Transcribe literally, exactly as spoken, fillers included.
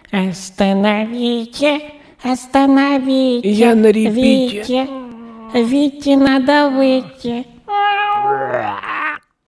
Остановите, остановите. Я на репите. Вите, Вите надо выйти.